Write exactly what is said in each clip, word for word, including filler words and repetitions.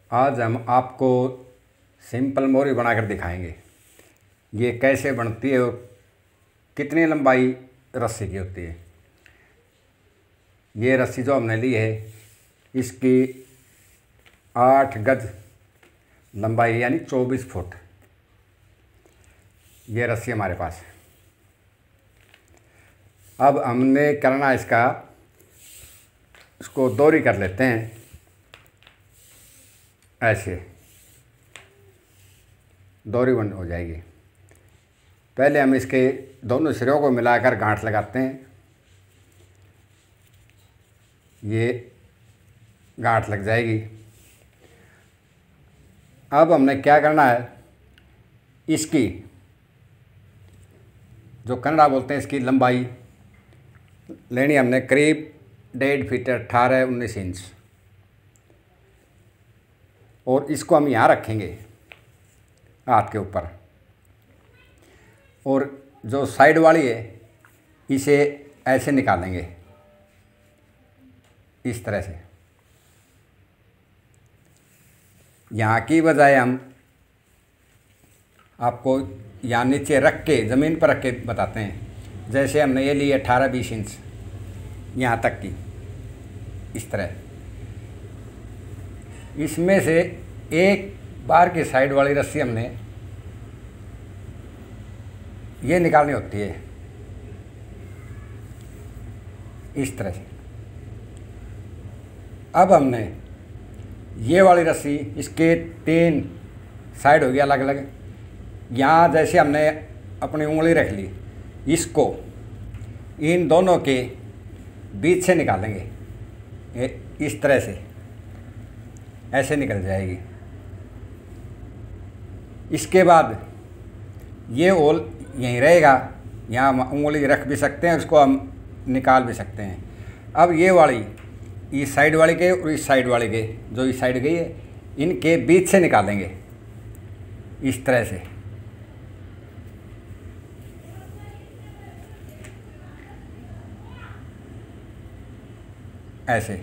आज हम आपको सिंपल मोरी बनाकर दिखाएंगे। ये कैसे बनती है और कितनी लंबाई रस्सी की होती है। ये रस्सी जो हमने ली है इसकी आठ गज लंबाई यानी चौबीस फुट ये रस्सी हमारे पास है। अब हमने करना इसका इसको दोहरी कर लेते हैं ऐसे, दोहरी बन हो जाएगी। पहले हम इसके दोनों सिरों को मिलाकर गांठ लगाते हैं। ये गांठ लग जाएगी। अब हमने क्या करना है, इसकी जो कन्नड़ा बोलते हैं इसकी लंबाई लेनी हमने करीब डेढ़ फीट अट्ठारह उन्नीस इंच, और इसको हम यहाँ रखेंगे हाथ के ऊपर, और जो साइड वाली है इसे ऐसे निकालेंगे इस तरह से। यहाँ की बजाय हम आपको यहाँ नीचे रख के ज़मीन पर रख के बताते हैं। जैसे हमने ये ली अठारह बीस इंच यहाँ तक की, इस तरह इसमें से एक बार की साइड वाली रस्सी हमने ये निकालनी होती है इस तरह से। अब हमने ये वाली रस्सी इसके तीन साइड हो गया अलग अलग। यहाँ जैसे हमने अपनी उंगली रख ली, इसको इन दोनों के बीच से निकालेंगे इस तरह से, ऐसे निकल जाएगी। इसके बाद ये होल यहीं रहेगा, यहाँ उंगली रख भी सकते हैं, उसको हम निकाल भी सकते हैं। अब ये वाली इस साइड वाले के और इस साइड वाले के, जो इस साइड गई है इनके बीच से निकालेंगे इस तरह से। ऐसे,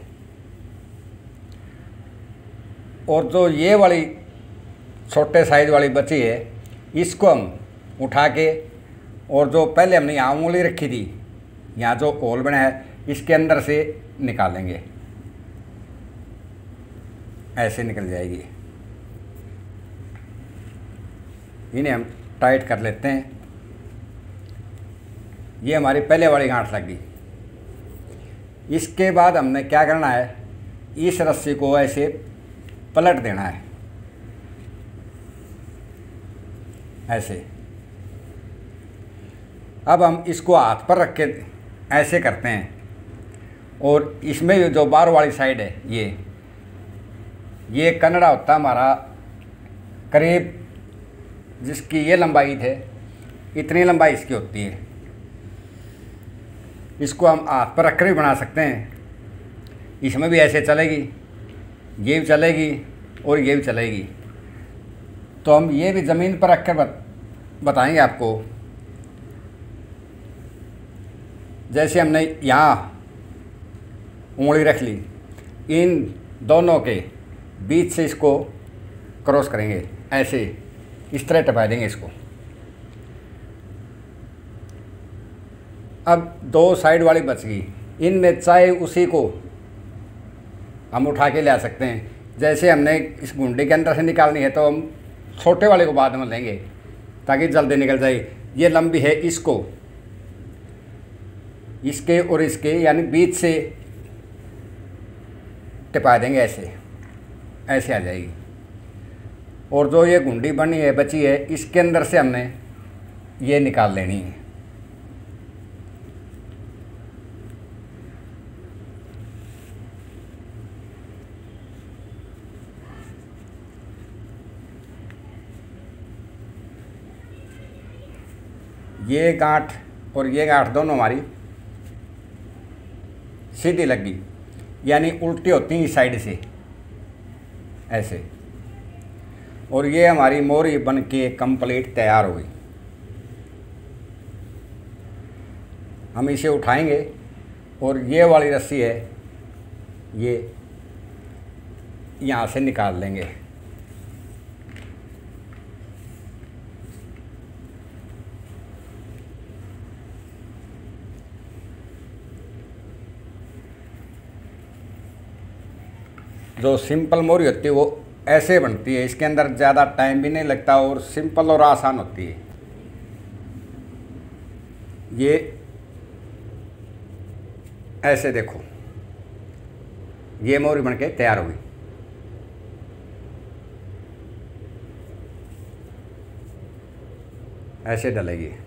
और जो ये वाली छोटे साइज वाली बची है इसको हम उठा के, और जो पहले हमने यहाँ उंगली रखी थी यहाँ जो होल बना है इसके अंदर से निकालेंगे, ऐसे निकल जाएगी। इन्हें हम टाइट कर लेते हैं। ये हमारी पहले वाली गांठ लग गई। इसके बाद हमने क्या करना है, इस रस्सी को ऐसे पलट देना है ऐसे। अब हम इसको हाथ पर रख के ऐसे करते हैं, और इसमें जो बाहर वाली साइड है ये ये कन्नड़ा होता है हमारा करीब, जिसकी ये लंबाई है इतनी लंबाई इसकी होती है। इसको हम हाथ पर रख कर भी बना सकते हैं। इसमें भी ऐसे चलेगी, ये भी चलेगी और ये भी चलेगी। तो हम ये भी ज़मीन पर रख कर बत, बताएंगे आपको। जैसे हमने यहाँ उंगली रख ली, इन दोनों के बीच से इसको क्रॉस करेंगे ऐसे, इस तरह टपा देंगे इसको। अब दो साइड वाली बच गई, इनमें चाहे उसी को हम उठा के ले आ सकते हैं। जैसे हमने इस गुंडी के अंदर से निकालनी है तो हम छोटे वाले को बाद में लेंगे ताकि जल्दी निकल जाए। ये लंबी है, इसको इसके और इसके यानी बीच से टिपा देंगे ऐसे, ऐसे आ जाएगी। और जो ये गुंडी बनी है बची है इसके अंदर से हमने ये निकाल लेनी है। ये गांठ और ये गांठ दोनों हमारी सीधी लग गई, यानी उल्टी होती हैं इस साइड से ऐसे। और ये हमारी मोरी बन के कंप्लीट तैयार हो गई। हम इसे उठाएंगे, और ये वाली रस्सी है ये यहाँ से निकाल लेंगे। जो सिंपल मोहरी होती है वो ऐसे बनती है, इसके अंदर ज़्यादा टाइम भी नहीं लगता और सिंपल और आसान होती है। ये ऐसे देखो, ये मोहरी बन के तैयार हुई। ऐसे डलेगी।